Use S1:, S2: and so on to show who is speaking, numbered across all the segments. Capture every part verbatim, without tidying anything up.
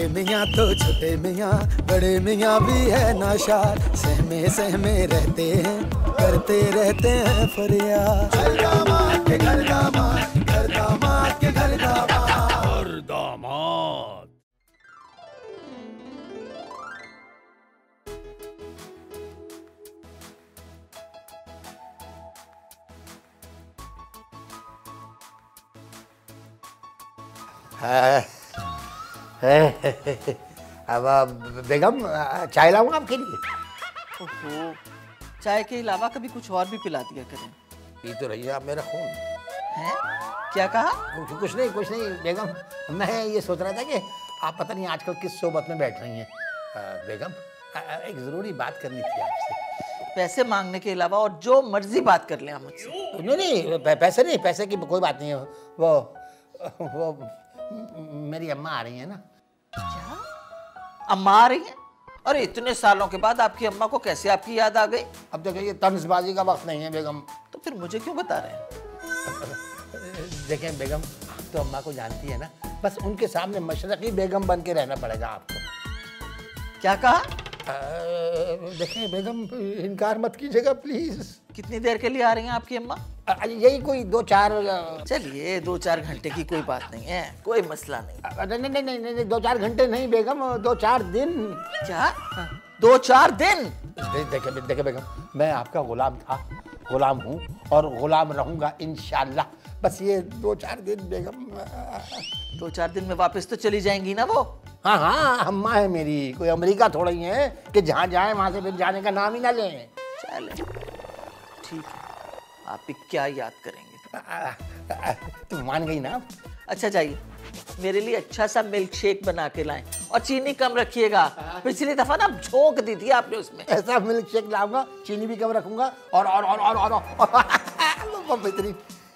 S1: बड़े मियाँ तो छोटे मियाँ, बड़े मियाँ भी है नाशाद, सहमे सहमे रहते हैं, करते रहते हैं फरियाद। घर दामाद के घर दामाद, घर दामाद के घर दामाद, घर दामाद।
S2: अब बेगम चाय लाऊं आपके लिए?
S3: ओहो, चाय के अलावा कभी कुछ और भी पिला दिया करें।
S2: पी तो रही है आप मेरा खून।
S3: हैं? क्या कहा?
S2: कुछ कुछ नहीं कुछ नहीं बेगम, मैं ये सोच रहा था कि आप पता नहीं आजकल किस सोबत में बैठ रही हैं। बेगम एक ज़रूरी बात करनी थी आपसे।
S3: पैसे मांगने के अलावा और जो मर्जी बात कर लें आप मुझसे।
S2: नहीं नहीं पैसे नहीं, पैसे की कोई बात नहीं है। वो वो मेरी अम्मा आ रही है ना।
S3: क्या? अम्मा आ रही है? अरे इतने सालों के बाद आपकी अम्मा को कैसे आपकी याद आ गई?
S2: अब देखिए ये तंजबाजी का वक्त नहीं है बेगम।
S3: तो फिर मुझे क्यों बता रहे हैं?
S2: देखें बेगम, आप तो अम्मा को जानती है ना, बस उनके सामने मशरकी बेगम बन के रहना पड़ेगा आपको।
S3: क्या कहा?
S2: देखें बेगम, इनकार मत कीजिएगा प्लीज।
S3: कितनी देर के लिए आ रही हैं आपकी अम्मा?
S2: यही कोई दो चार।
S3: चलिए दो चार घंटे की कोई बात नहीं है, कोई मसला नहीं।
S2: नहीं नहीं नहीं नहीं दो चार घंटे नहीं बेगम, दो चार दिन।
S3: क्या? दो चार दिन?
S2: देखिए देखिए बेगम, मैं आपका गुलाम था, गुलाम हूँ और गुलाम रहूंगा इंशाल्लाह। बस ये दो चार दिन बेगम।
S3: दो चार दिन में वापस तो चली जाएंगी ना वो?
S2: हाँ हाँ, अम्मा है मेरी, कोई अमेरिका थोड़ा ही है कि जहाँ जाए वहाँ से फिर जाने का नाम ही ना लें।
S3: चले ठीक है, आप भी क्या याद करेंगे।
S2: तुम मान गई ना?
S3: अच्छा जाइए, मेरे लिए अच्छा सा मिल्क शेक बना के लाएं और चीनी कम रखिएगा। पिछली दफा ना झोंक दी थी आपने उसमें।
S2: ऐसा मिल्क शेक लाऊंगा, चीनी भी कम रखूंगा और और और और और, और बेहतरीन।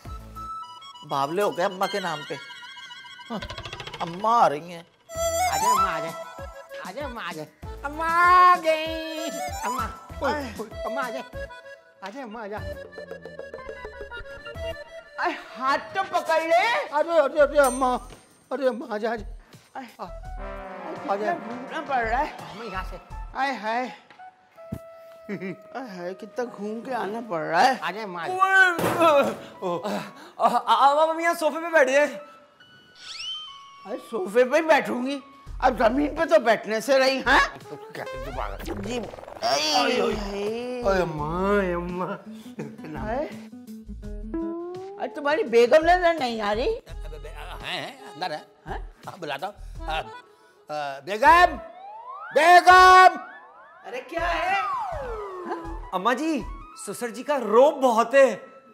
S3: बावले हो गए अम्मा के नाम पे। हाँ, अम्मा आ रही हैं।
S2: आजा अम्मा आजा, आजा अम्मा आजा, अम्मा आ गई। अम्मा अम्मा आजा, आजा अम्मा आजा।
S4: अरे हाथ तो पकड़ ले।
S2: अरे अरे अरे अम्मा, अरे अम्मा आजा आजा, आजा।
S4: घूमना पड़ रहा है
S2: अम्मा यहाँ से।
S4: आय हाय, हाय कितना घूम के आना पड़ रहा है।
S2: आजा अम्मा
S5: आजा। मम्मी यहाँ सोफे पे बैठ जाए।
S4: अरे सोफे पे ही बैठूंगी, अब जमीन पे तो बैठने से रही। हाँ जी।
S2: अम्मा अम्मा,
S4: अरे तुम्हारी बेगम नजर नहीं आ रही?
S2: है अंदर है। हाँ बुलाता हूँ। बेगम बेगम।
S3: अरे क्या है?
S5: अम्मा जी, ससुर जी का रोब बहुत है।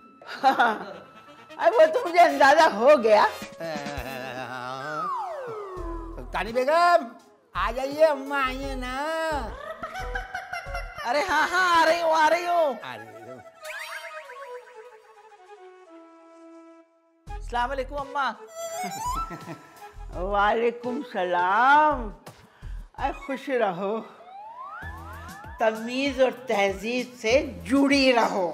S4: अरे वो तो मुझे अंदाजा हो गया।
S2: तानी बेगम आ जाइए, अम्मा आई है ना।
S3: अरे हाँ हाँ आ रही हूँ आ रही हूँ। अस्सलाम वालेकुम अम्मा।
S4: वालेकुम सलाम। अरे खुश रहो, तमीज और तहजीब से जुड़ी रहो।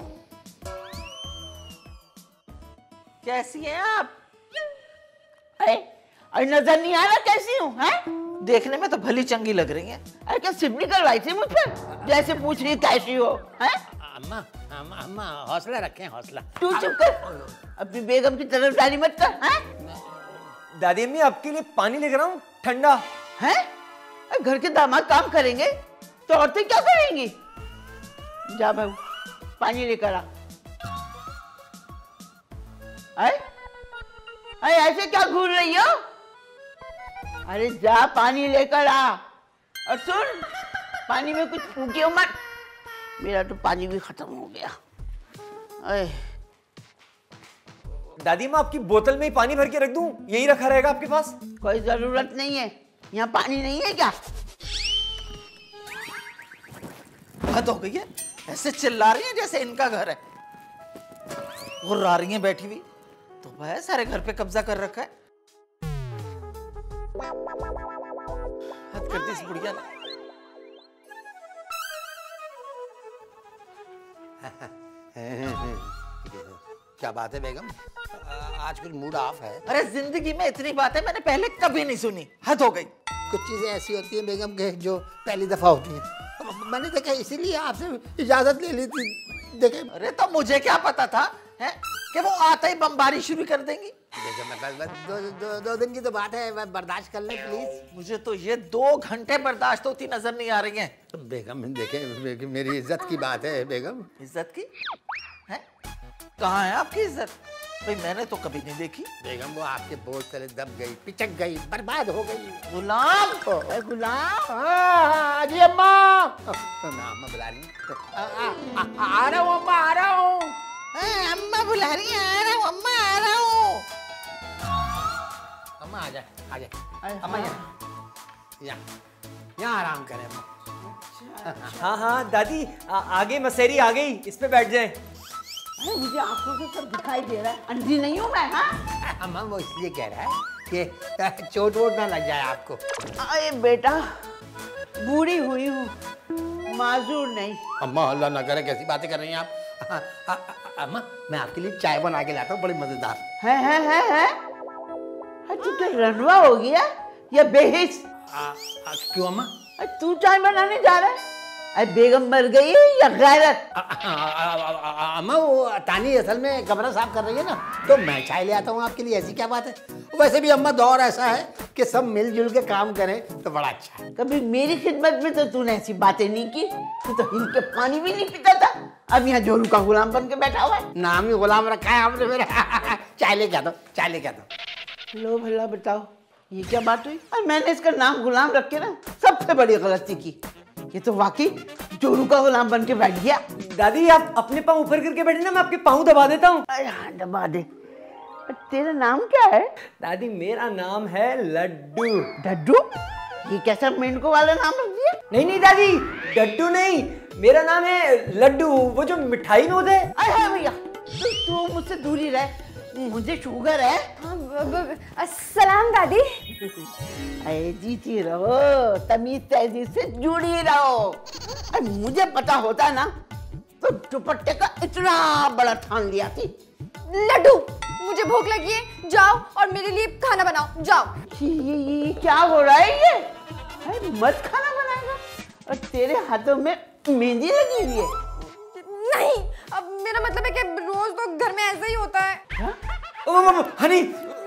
S3: कैसी हैं आप?
S4: अरे अरे नजर नहीं आ रहा कैसी हूँ? हैं?
S3: देखने में तो भली चंगी लग रही हैं।
S4: अरे क्या सिम निकलवाई थी मुझ पर? जैसे पूछ रही कैसी हो? हैं?
S2: अम्मा अम्मा अम्मा हौसला रखें, हौसला।
S4: तू चुप कर, अपनी बेगम की तरफदारी मत कर। हैं?
S5: दादी अम्मी आपके लिए पानी लेकर आऊं, ठंडा।
S4: हैं? अरे घर के दामाद काम करेंगे तो औरतें क्या करेंगी? जा बहू पानी लेकर आ। अरे अरे ऐसे क्या घूर रही हो? अरे जा पानी लेकर आ। और सुन, पानी में कुछ फूकियो मत, मेरा तो पानी भी खत्म हो गया। अरे
S5: दादी मैं आपकी बोतल में ही पानी भर के रख दूं, यही रखा रहेगा आपके पास?
S4: कोई जरूरत नहीं है, यहाँ पानी नहीं है क्या?
S3: हद हो गई है, ऐसे चिल्ला रही है जैसे इनका घर है। गुर्रा रही है बैठी हुई, तो भाई सारे घर पे कब्जा कर रखा है। हद कर दी इस बुढ़िया ने।
S2: क्या बात है बेगम, आज कुछ मूड ऑफ है?
S3: अरे जिंदगी में इतनी बातें मैंने पहले कभी नहीं सुनी, हद हो गई।
S2: कुछ चीज़ें ऐसी होती हैं बेगम के जो पहली दफ़ा होती हैं। मैंने देखा इसीलिए आपसे इजाज़त ले ली थी। देखे
S3: अरे तो मुझे क्या पता था है कि वो आते ही बमबारी शुरू कर देंगी।
S2: बेगम बस बस दो, दो, दो दिन की तो बात है, बर्दाश्त कर लें प्लीज़।
S3: मुझे तो ये दो घंटे बर्दाश्त होती नजर नहीं आ रही है।
S2: बेगम देखें, मेरी इज्जत की बात है बेगम।
S3: इज्जत की है? कहाँ है आपकी इज्जत? भाई मैंने तो कभी नहीं देखी।
S2: बेगम वो आपके बोझ तले दब गई, पिचक गई, बर्बाद हो गई।
S3: गुलाम
S4: ए, गुलाम
S2: हाँ जी अम्मा। अम्मा बुला रही हैं। आ रहा हूँ अम्मा, आ रहा हूँ।
S3: अम्मा बुला रही है। आ रहा हूँ अम्मा, आ रहा हूँ।
S2: अम्मा आ जाए, आ जाए अम्मा। यहाँ यहाँ यहाँ आराम करें अम्मा।
S5: हाँ हाँ दादी, आ, आगे मसेरी आ गई, इस पे बैठ जाए।
S4: अरे मुझे आंखों से सब दिखाई दे रहा है, अंधी नहीं हूँ मैं। हाँ
S2: अम्मा वो इसलिए कह रहा है कि चोट वोट ना लग जाए आपको।
S4: अरे बेटा, बूढ़ी हुई हूँ, माजूर नहीं।
S2: अम्मा अल्लाह ना करे, कैसी बातें कर रही हैं आप। आ, आ, आ, अम्मा मैं आपके लिए चाय बना के लाता हूँ, बड़ी मजेदार।
S4: है है है है तू क्या रनवा हो गया या बेहिस?
S2: आ, आ, क्यों अम्मा?
S4: अरे तू चाय बनाने जा रहा है? अरे बेगम मर गई है या गैरत?
S2: आ, आ, आ, आ, आ, अम्मा वो तानी असल में कमरा साफ कर रही है ना, तो मैं चाय ले आता हूँ आपके लिए, ऐसी क्या बात है। वैसे भी अम्मा दौर ऐसा है कि सब मिलजुल के काम करें तो बड़ा अच्छा है।
S4: कभी मेरी खिदमत में तो तूने ऐसी बातें नहीं की। तू तो हिल के पानी भी नहीं पीता था, अब यहाँ जोरू का गुलाम बन के बैठा हुआ है।
S2: नाम ही गुलाम रखा है आपने मेरा। चाय लेके आता हूँ, चाय लेके आता हूँ।
S4: लो भला बताओ, ये क्या बात हुई? और मैंने इसका नाम गुलाम रख के ना सबसे बड़ी गलती की। ये तो वाकई जोरू का गुलाम बन के बैठ गया।
S5: दादी आप अपने पाँव ऊपर करके बैठे ना, मैं आपके पाँव दबा देता हूँ।
S4: अरे हाँ दबा दे। तेरा नाम क्या है?
S5: दादी मेरा नाम है लड्डू।
S4: डड्डू? ये कैसा मेंढको वाला नाम रख दिया?
S5: नहीं नहीं दादी, डड्डू नहीं, मेरा नाम है लड्डू, वो जो मिठाई में होता है।
S4: अरे हाँ भैया, तू मुझसे दूरी रह, मुझे शुगर है।
S6: सलाम दादी।
S4: अरे जीती रहो, तमीज तहजीब से जुड़ी रहो। अरे मुझे पता होता ना तो दुपट्टे का इतना बड़ा ठान लिया थी।
S6: लड्डू मुझे भूख लगी है, जाओ और मेरे लिए खाना बनाओ, जाओ।
S4: ये, ये, ये क्या हो रहा है ये? अरे मत खाना बनाएगा, और तेरे हाथों में मेहंदी लगी हुई है।
S6: नहीं, अब मेरा मतलब है कि रोज तो घर में ऐसा ही होता है।
S4: हा?
S5: ओ, ओ, ओ, हनी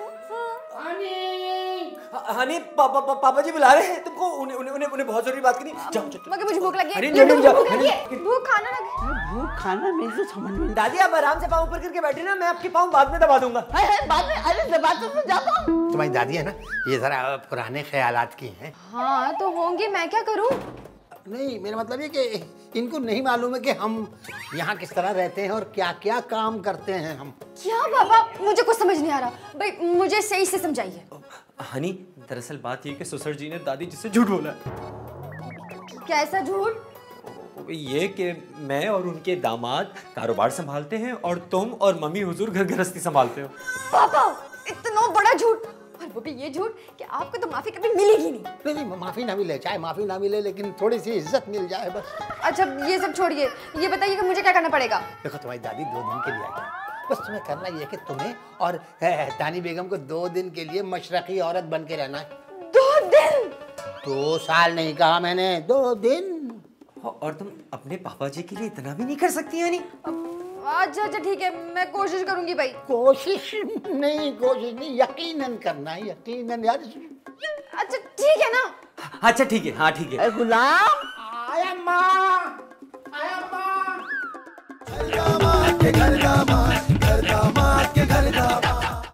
S5: हनी पापा पा, पापा जी बुला रहे हैं तुमको, उन्हें उन्हें उन्हें, उन्हें बहुत जरूरी बात करनी। जाओ जाओ।
S6: मगर मुझे भूख लगी है।
S5: अरे
S6: लड्डू,
S5: नहीं,
S6: मुझे
S5: नहीं,
S6: भूख
S5: नहीं,
S6: लगी है, भूख खाना लगी।
S4: भूख खाना मेरे से समझ में।
S5: दादी आप आराम से पाँव ऊपर करके बैठे ना, मैं आपके पाँव बाद में दबा दूंगा।
S4: है, है, बाद में अरे दबा तो मैं जाता हूँ।
S2: तुम्हारी दादी है ना, ये जरा पुराने ख्यालात की हैं।
S6: हाँ तो होंगे, मैं क्या करूँ?
S2: नहीं मेरा मतलब ये कि इनको नहीं मालूम है कि हम यहाँ किस तरह रहते हैं और क्या क्या काम करते हैं हम।
S6: क्या बाबा, मुझे कुछ समझ नहीं आ रहा भाई, मुझे सही से समझाइए।
S5: हनी दरअसल बात ये कि सुसर जी ने दादी जिससे झूठ बोला है।
S6: कैसा झूठ?
S5: ये कि मैं और उनके दामाद कारोबार संभालते हैं और तुम और मम्मी हुजूर घर गृहस्थी संभालते हो।
S6: पापा इतना बड़ा झूठ, और वो भी ये झूठ कि आपको तो माफी कभी मिलेगी नहीं।
S2: नहीं नहीं माफी ना मिले, चाहे माफी ना मिले, लेकिन थोड़ी सी इज्जत मिल जाए बस।
S6: अच्छा ये सब छोड़िए, ये बताइए कि मुझे क्या करना पड़ेगा?
S2: देखो तुम्हारी दादी दो दिन के लिए आई है, बस तुम्हें करना ये है कि तुम्हें और तानी बेगम को दो दिन के लिए मशरकी औरत बन के रहना है।
S6: दो दिन?
S2: दो साल नहीं कहा मैंने, दो दिन।
S5: और तुम अपने पापा जी के लिए इतना भी नहीं कर सकती हनी?
S6: अच्छा अच्छा ठीक है, मैं कोशिश करूंगी भाई।
S2: कोशिश नहीं, कोशिश नहीं, यकीनन करना है, यकीनन यार।
S6: अच्छा ठीक है ना?
S5: अच्छा ठीक है, हाँ ठीक है।
S4: गुलाम
S2: आया माँ, आया माँ।
S1: घर दामाद के घर दामाद, घर दामाद के घर दामाद।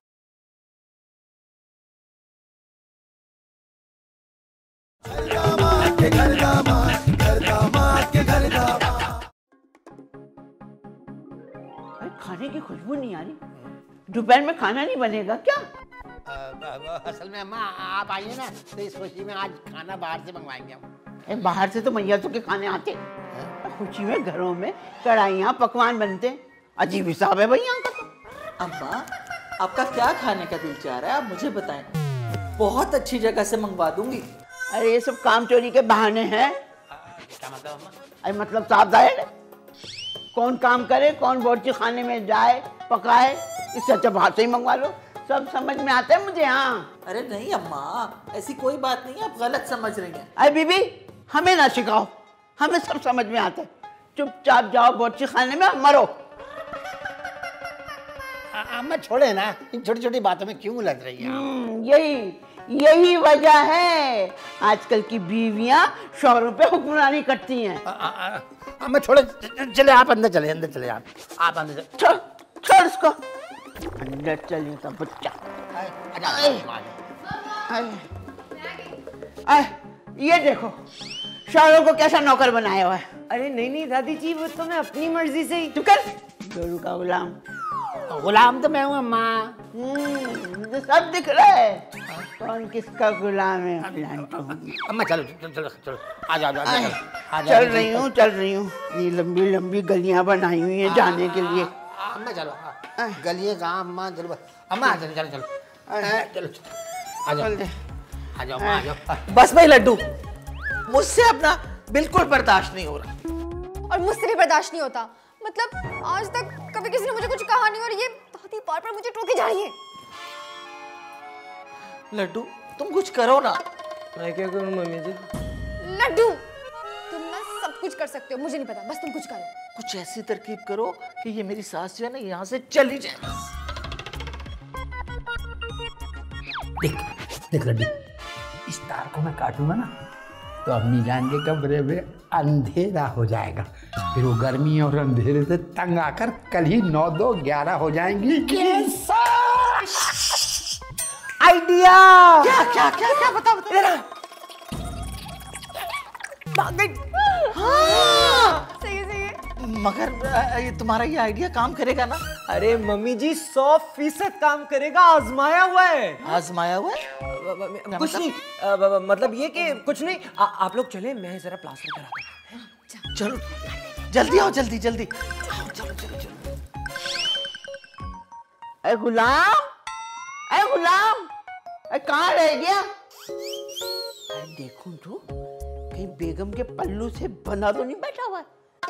S1: घर दामाद के घर दामाद, घर दामाद के घर दामाद।
S4: खाने की खुशबू नहीं आ रही, दोपहर में खाना नहीं बनेगा क्या?
S2: आ, असल में अम्मा आप आइए ना, तो इस खुशी में आज खाना बाहर से मंगवाएंगे हम।
S4: ए, बाहर से तो मैयतों के खाने आते, खुशी में घरों में कढ़ाइयाँ पकवान बनते। अजीब हिसाब है भाई यहाँ का तो।
S3: अम्मा आपका क्या खाने का दिल चाह रहा है, आप मुझे बताएं, बहुत अच्छी जगह से मंगवा दूंगी।
S4: अरे ये सब काम चोरी के बहाने हैं।
S2: क्या मतलब अम्मा?
S4: अरे मतलब साफ जाहिर है, कौन काम करे, कौन बावर्ची खाने में जाए पकाए, इससे अच्छा बाहर से ही मंगवा लो। सब समझ में आता है मुझे। हाँ
S3: अरे नहीं अम्मा, ऐसी कोई बात नहीं है, आप गलत समझ रही हैं।
S4: अरे बीबी हमें ना सिखाओ, हमें सब समझ में आता है। चुपचाप जाओ बोर्ची खाने में मरो।
S2: अम्मा छोड़े ना, इन छोटी छोटी बातों में क्यों उलझ रही हैं?
S4: हम्म, यही यही वजह है आजकल की बीवियां शौहरों पे हुक्मरानी करती हैं।
S2: अम्मा छोड़े, चले आप अंदर चले, अंदर चले आप आप अंदर चले।
S4: छोड़ छोड़ इसको, अंदर चलिए तो बच्चा। आए, ये देखो शौहरों को कैसा नौकर बनाया हुआ है।
S5: अरे नहीं नहीं दादी जी, वो तो मैं अपनी मर्जी से ही।
S4: तू कर गोरू का गुलाम।
S2: गुलाम तो मैं हूँ अम्मा।
S4: मुझे सब दिख रहा है कौन किसका गुलाम है।
S2: अम्मा चलो चलो चलो चलो आ जाओ आ जाओ।
S4: चल रही हूँ चल रही हूँ, ये लंबी लंबी गलियां बनाई हुई हैं जाने के लिए।
S2: अम्मा चलो, गलिए कहाँ अम्मा, चलो अम्मा चलो चलो चलो चलो आ जाओ आ जाओ आ जाओ।
S3: बस भाई लड्डू, मुझसे अपना बिल्कुल बर्दाश्त नहीं हो रहा।
S6: और मुझसे भी बर्दाश्त नहीं होता। मतलब आज तक कभी किसी ने मुझे कुछ कहा नहीं और ये दादी बार बार मुझे टोकी जा रही है।
S3: लड्डू तुम कुछ करो ना।
S5: मैं क्या करूं मम्मी जी?
S6: लड्डू तुम ना सब कुछ कर सकते हो, मुझे नहीं पता, बस तुम कुछ करो।
S3: कुछ ऐसी तरकीब करो कि ये मेरी सास जो है ना यहाँ से चली जाए।
S2: देख देख लड्डू, इस तार को मैं काटूंगा ना तो अम्मी जान के कमरे में अंधेरा हो जाएगा, फिर वो गर्मी और अंधेरे से तंग आकर कल ही नौ दो ग्यारह हो जाएंगी। कैसा आइडिया?
S3: क्या क्या क्या क्या बता बता। हाँ
S6: सही है सही है।
S3: मगर अ, ये तुम्हारा ये आइडिया काम करेगा ना?
S5: अरे मम्मी जी सौ फीसद काम करेगा, आजमाया हुआ है।
S3: आजमाया हुआ है?
S5: कुछ नहीं, अ, ब- ब- मतलब ये कि कुछ नहीं। आ, आप लोग चले, मैं जरा प्लास्टर कराता हूँ।
S3: चलो जल्दी आओ, जल्दी जल्दी चलो चलो चलो।
S4: अरे गुलाम, अरे गुलाम, अरे कहाँ रह गया? अरे देखूं तो कहीं बेगम के पल्लू से बंधा तो नहीं बैठा हुआ।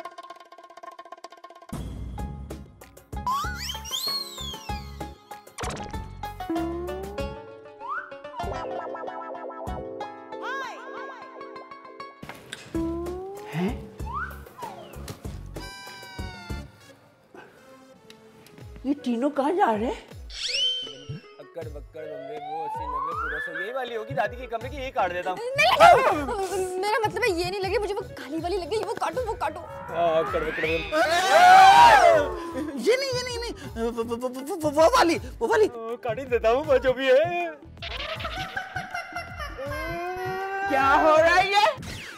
S4: हैं? ये तीनों कहाँ जा रहे हैं?
S5: अक्कड़ बक्कड़ बम्बे वो अस्सी नब्बे पूरा सौ, यही वाली होगी दादी के कमरे की, यही काट देता हूँ।
S6: नहीं लगे, मेरा मतलब है ये नहीं लगे, मुझे वो काली वाली लगी, वो काटो वो काटो।
S5: अक्कड़ बक्कड़
S3: ये नहीं ये नहीं नहीं वो, वो, वो, वो, वो, वो वाली वो वाली
S5: काट ही देता हूँ जो भी है।
S4: क्या हो रहा है ये?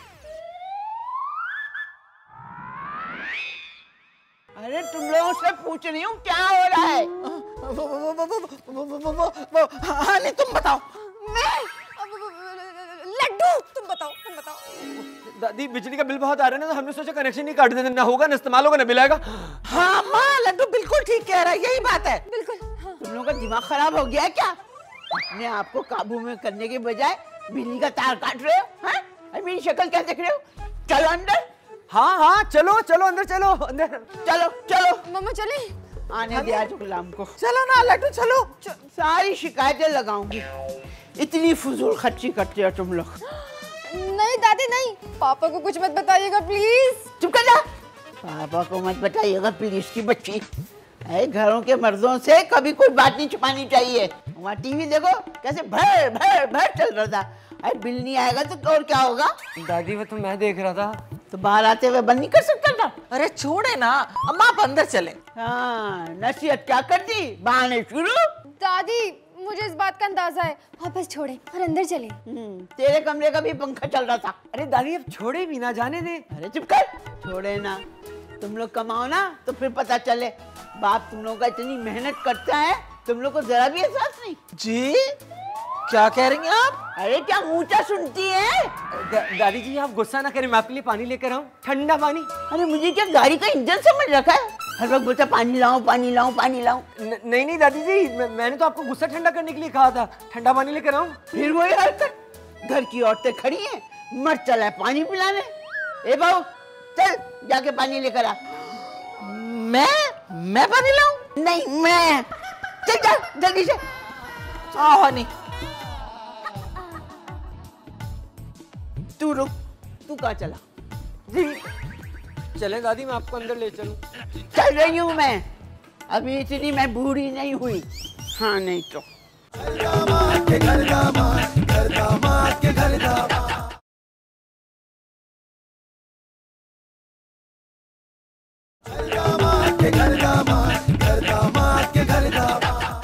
S4: अरे तुम लोगों से पूछ रही हूँ क्या हो रहा है?
S3: वो वो वो वो वो वो वो वो वो हाँ नहीं तुम बताओ।
S6: मैं लड्डू तुम बताओ तुम बताओ।
S5: दादी बिजली का बिल बहुत आ रहा है ना, तो हमने सोचा कनेक्शन नहीं काट देते, ना होगा ना इस्तेमाल होगा ना बिल आएगा।
S3: हाँ माँ लड्डू बिल्कुल ठीक कह रहा है, यही बात है।
S6: बिल्कुल हाँ।
S4: तुम लोगों का दिमाग खराब हो गया है क्या? अपने आप को काबू में करने के बजाय बिजली का तार काट रहे हो। हैं? अरे मेरी शक्ल क्या देख रहे हो? चलो अंदर।
S5: हाँ हाँ चलो चलो अंदर चलो अंदर।
S4: चलो चलो
S6: मम्मा चले।
S4: आने दे आज गुलाम को।
S3: चलो ना लड्डू चलो।
S4: सारी शिकायतें लगाऊंगी, इतनी फजूल खर्ची करते हो तुम लोग।
S6: नहीं दादी नहीं, पापा को कुछ मत बताइएगा प्लीज।
S4: चुप कर जा। पापा को मत बताइएगा प्लीज की बच्ची। अरे घरों के मर्दों से कभी कोई बात नहीं छुपानी चाहिए। वहाँ टीवी देखो कैसे भर भर भर चल रहा था। अरे बिल नहीं आएगा तो और क्या होगा?
S5: दादी वो तो मैं देख रहा था।
S4: तो बाहर आते हुए बंद नहीं कर सकता था?
S3: अरे छोड़े ना अम्मा, आप अंदर चले।
S4: हाँ नसीहत क्या कर दी, बहाने शुरू।
S6: दादी मुझे इस बात का अंदाजा है, वापस छोड़े और अंदर चले।
S4: हम्म, तेरे कमरे का भी पंखा चल रहा था।
S5: अरे दादी अब छोड़े भी ना, जाने दे।
S4: अरे चुप कर, छोड़े ना। तुम लोग कमाओ ना तो फिर पता चले। बाप तुम लोगों का इतनी मेहनत करता है, तुम लोग को जरा भी एहसास नहीं।
S3: जी क्या कह रही हैं आप?
S4: अरे क्या ऊंचा सुनती है?
S5: दा, दादी जी आप गुस्सा ना करें, मैं आपके लिए पानी लेकर आऊं, ठंडा पानी।
S4: अरे मुझे क्या गाड़ी का इंजन समझ रखा है? हर वक्त बोलता पानी लाओ पानी लाओ पानी लाओ।
S5: नहीं नहीं दादी जी, मैं, मैंने तो आपको गुस्सा ठंडा करने के लिए कहा था, ठंडा पानी लेकर आऊं।
S4: फिर वही हरकत। घर की औरतें खड़ी हैं, मर्द चला है पानी पिलाने। ए बाबू चल जाके पानी लेकर आ।
S3: मैं मैं पानी लाऊं?
S4: नहीं मैं। चल जा जल्दी से।
S3: आओ हनी।
S4: तू रुक, तू कहाँ चला?
S5: चले दादी, मैं आपको अंदर ले चलूं।
S4: चल रही हूँ मैं, अभी इतनी मैं बूढ़ी नहीं हुई। हाँ नहीं तो
S1: दामाद के घर दामाद, घर दामाद के घर दामाद। दामाद के घर दामाद, घर दामाद के घर दामाद।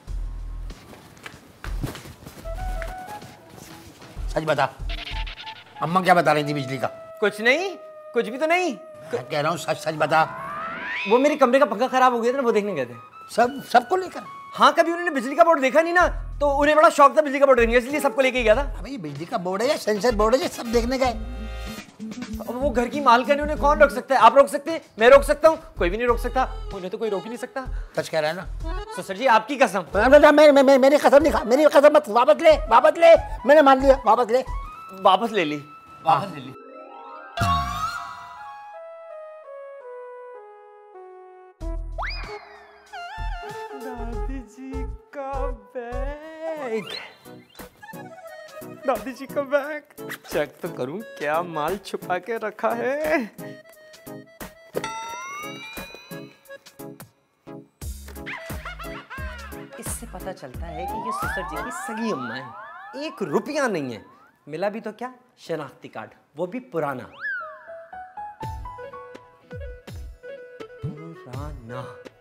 S2: सच बता, अम्मा क्या बता रही थी बिजली का?
S5: कुछ नहीं, कुछ भी तो नहीं।
S2: मैं कह रहा हूँ सच सच बता।
S5: वो मेरे कमरे का पंखा खराब हो गया था ना, वो देखने गए थे।
S2: सब सबको लेकर?
S5: हाँ, कभी उन्होंने बिजली का बोर्ड देखा नहीं ना, तो उन्हें बड़ा शौक था बिजली का बोर्ड देखने का, इसलिए सबको लेके गया था।
S2: अबे ये बिजली का बोर्ड है या सेंसर बोर्ड है, ये सब देखने गए?
S5: अब वो घर की मालकिन है, उन्हें कौन रोक सकता है? आप रोक सकते हैं, मैं रोक सकता हूँ, कोई भी नहीं रोक सकता। उन्हें तो कोई रोक ही नहीं सकता।
S2: सच कह रहा है ना?
S5: तो सर जी, आपकी कसम।
S2: मैं, मैं, मैं, मेरी कसम नहीं खा, मेरी कसम मत, वापस ले, वापस ले, मैंने मान लिया, वापस ले।
S5: वापस ले ली, वापस ले ली। दादी जी का बैग, दादी जी का बैग चेक तो करूं, क्या माल छुपा के रखा है। इससे पता चलता है कि ये ससुर जी की सगी अम्मा है। एक रुपया नहीं है, मिला भी तो क्या, शनाख्ती कार्ड, वो भी पुराना पुराना।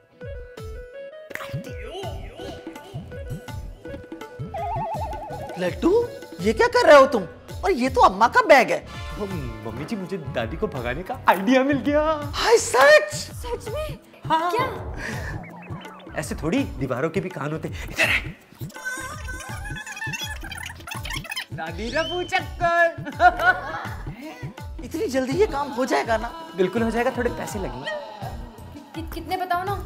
S3: लड्डू, ये क्या कर रहे हो तुम? और ये तो अम्मा का बैग है।
S5: ओ, मम्मी जी, मुझे दादी को भगाने का आइडिया मिल गया।
S3: हाय सच?
S6: सच में?
S5: हाँ।
S6: क्या?
S5: ऐसे थोड़ी दीवारों के भी कान होते। इधर है। दादी रफू चक्कर।
S3: इतनी जल्दी ये काम हो जाएगा ना?
S5: बिल्कुल हो जाएगा, थोड़े पैसे लगेंगे।
S6: कि, कितने बताओ ना?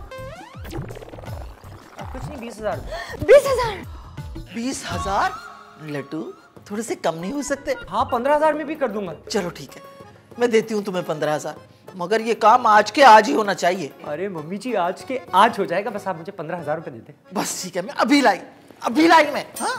S5: कुछ नहीं, बीस हजार।
S6: बीस हजार?
S3: बीस हजार? लड्डू, थोड़े से कम नहीं हो सकते?
S5: हाँ, पंद्रह हजार में भी कर दूंगा।
S3: चलो ठीक है, मैं देती हूँ तुम्हें पंद्रह हजार, मगर ये काम आज के आज ही होना चाहिए।
S5: अरे मम्मी जी, आज के आज हो जाएगा, बस आप मुझे पंद्रह हजार रुपए देते।
S3: बस ठीक है, मैं अभी लाई, अभी लाई मैं। हाँ?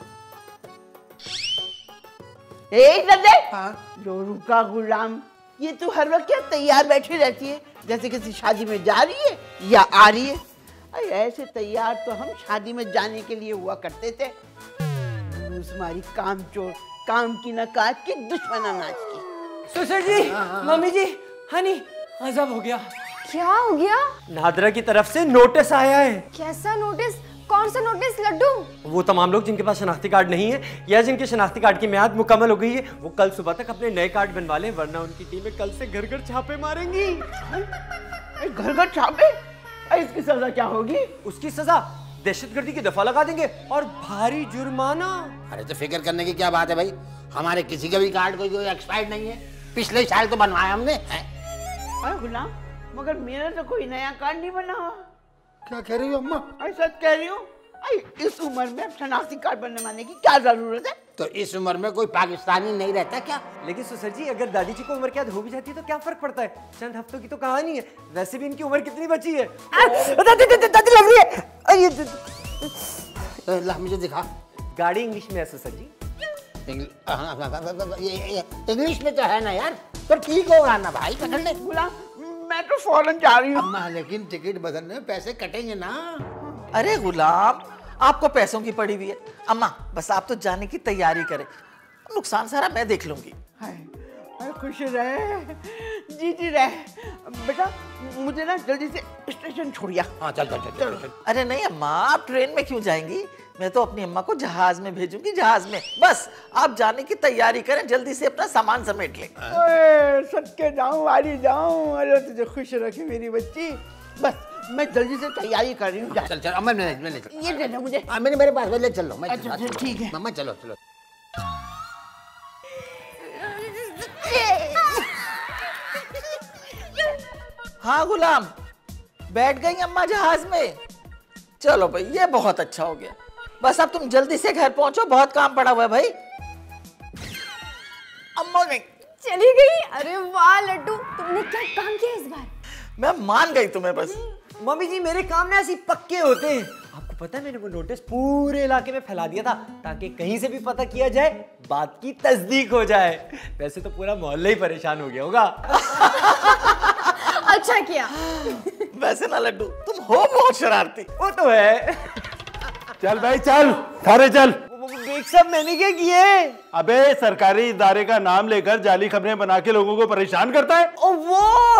S4: एक दे। हाँ? जो रुका गुलाम, ये तू हर वक्त क्या तैयार बैठी रहती है, जैसे किसी शादी में जा रही है या आ रही है? अरे ऐसे तैयार तो हम शादी में जाने के लिए हुआ करते थे। तुम्हारी काम चोर, काम की न काज की, दुश्मन अनाज की।
S5: ससुर जी, मम्मी जी, हनी, अजब हो गया।
S6: क्या हो गया?
S5: नादरा की तरफ से नोटिस आया है।
S6: कैसा नोटिस? कौन सा नोटिस लड्डू?
S5: वो तमाम लोग जिनके पास शनाख्ती कार्ड नहीं है या जिनके शनाख्ती कार्ड की म्याद मुकम्मल हो गई है, वो कल सुबह तक अपने नए कार्ड बनवा लें, वरना उनकी टीमें कल से घर घर छापे मारेंगी।
S4: घर घर छापे? इसकी सजा क्या होगी?
S5: उसकी सजा दहशतगर्दी की दफा लगा देंगे और भारी जुर्माना।
S2: अरे तो फिक्र करने की क्या बात है भाई, हमारे किसी का भी कार्ड कोई कोई एक्सपायर्ड नहीं है, पिछले साल तो बनवाया हमने।
S4: अरे गुलाम, मगर मेरा तो कोई नया कार्ड नहीं बना।
S2: क्या कह रही हो अम्मा?
S4: ऐसा कह रही हूँ, इस उम्र में शनाख्ती कार्ड बनवाने की क्या जरूरत है?
S2: तो इस उम्र में कोई पाकिस्तानी नहीं रहता क्या?
S5: लेकिन ससुर जी, अगर दादी जी को उम्र कैद हो भी जाती है तो क्या फर्क पड़ता है, चंद हफ्तों की तो कहानी है, वैसे भी इनकी उम्र कितनी बची है।
S2: दादी दादी दादी लग रही है। ला मुझे दिखा।
S5: गाड़ी इंग्लिश में है ससुर जी।
S2: इंग्लिश में तो है ना यार, तो ठीक होगा ना भाई, पकड़ ले।
S4: गुलाम, मैं तो फौरन जा रही हूँ।
S2: अम्मा, लेकिन टिकट बदलने में पैसे कटेंगे ना।
S3: अरे गुलाम, आपको पैसों की पड़ी हुई है। अम्मा, बस आप तो जाने की तैयारी करें, नुकसान सारा मैं देख लूंगी।
S4: हाय, खुश रहे, जीती रहे। बेटा, मुझे ना जल्दी से स्टेशन छोड़िया।
S2: हाँ चल चल चल चल।
S3: अरे नहीं अम्मा, आप ट्रेन में क्यों जाएंगी? मैं तो अपनी अम्मा को जहाज में भेजूंगी, जहाज में। बस आप जाने की तैयारी करें, जल्दी से अपना सामान समेट लें।
S4: सदके जाऊं, वाली जाऊं। अरे तुझे खुश रखे मेरी बच्ची। बस मैं जल्दी से तैयारी कर रही हूँ।
S2: चल चल अम्मा, मैं मैं
S4: ये दे दो मुझे।
S2: हाँ, मैंने मेरे पास ले चल लो। मैं
S4: अच्छा ठीक है।
S2: मम्मा चलो चलो।
S3: हाँ गुलाम, बैठ गई अम्मा जहाज में? चलो भाई, ये बहुत अच्छा हो गया। बस अब तुम जल्दी से घर पहुंचो, बहुत काम पड़ा हुआ है भाई। अम्मा गई,
S6: चली गई? अरे वाह लड्डू, तुमने क्या काम किया इस बार?
S3: मैं मान गई तुम्हें। बस
S5: मम्मी जी मेरे काम ना ऐसे पक्के होते हैं। आपको पता है मैंने वो नोटिस पूरे इलाके में फैला दिया था ताकि कहीं से भी पता किया जाए बात की तस्दीक हो जाए। वैसे तो पूरा मोहल्ला ही परेशान हो गया होगा।
S6: अच्छा किया।
S3: वैसे ना लड्डू तुम हो बहुत शरारती।
S5: वो तो है।
S7: चल भाई चल, थाने चल।
S5: बेग साहब मैंने क्या किए?
S7: अबे सरकारी इदारे का नाम लेकर जाली खबरें बना के लोगों को परेशान करता है।
S5: ओ वो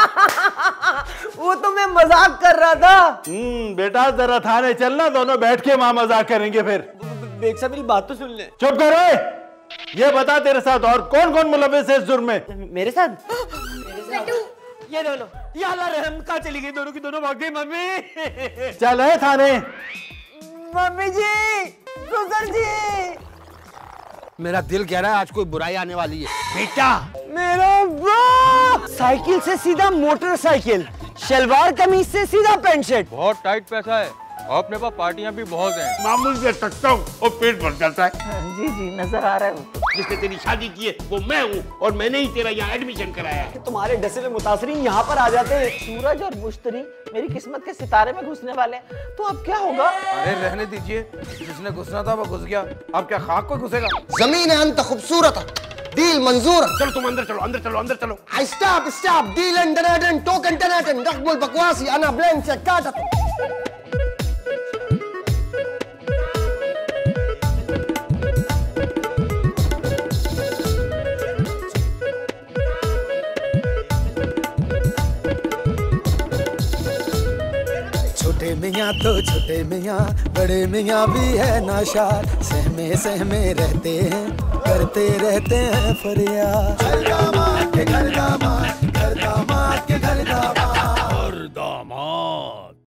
S5: वो तो मैं मजाक कर रहा था।
S7: हम्म बेटा जरा थाने चलना, दोनों बैठ के वहां मजाक करेंगे फिर।
S5: बेग साहब मेरी बात तो सुन ले।
S7: चुप करे। ये बता तेरे साथ और कौन कौन मुलव्विस है इस जुर्म में?
S5: मेरे साथ ये दोनों। या अल्लाह रहम, कहाँ चली गई दोनों की दोनों? भाग गई मम्मी।
S7: चल है थाने।
S5: मम्मी जी, सुसर जी।
S8: मेरा दिल कह रहा है आज कोई बुराई आने वाली है। बेटा
S5: मेरा बाप साइकिल से सीधा मोटरसाइकिल, शलवार कमीज से सीधा पैंट शर्ट।
S9: बहुत टाइट पैसा है और अपने पास पार्टियां भी बहुत हैं।
S8: मामूल से सकता हूँ और पेट भर जाता है।
S3: जी जी नजर आ रहा है।
S8: जिसने तेरी शादी की है वो मैं हूँ और मैंने ही तेरा यहाँ एडमिशन कराया है।
S5: तुम्हारे डसे हुए मुतासरीन यहाँ पर आ जाते हैं।
S3: सूरज और मुश्तरी मेरी किस्मत के सितारे में घुसने वाले हैं, तो अब क्या होगा?
S9: अरे रहने दीजिए, जिसने घुसना था वो घुस गया, अब क्या खाक को घुसेगा?
S8: जमीन है अंत खूबसूरत, डील मंजूर। चलो तुम अंदर चलो, अंदर चलो, अंदर चलो। स्टॉप स्टॉप, डील इंटरनेटन, टोकन इंटरनेटन, रकबुल बकवासी, अना ब्लैंक से काटत।
S1: छोटे मियाँ तो छोटे मियाँ, बड़े मियाँ भी है नाशाद, सहमे सहमे रहते हैं, करते रहते हैं फरियाद। घर दामाद के घर दामाद, घर दामाद के घर दामाद।
S8: दामाद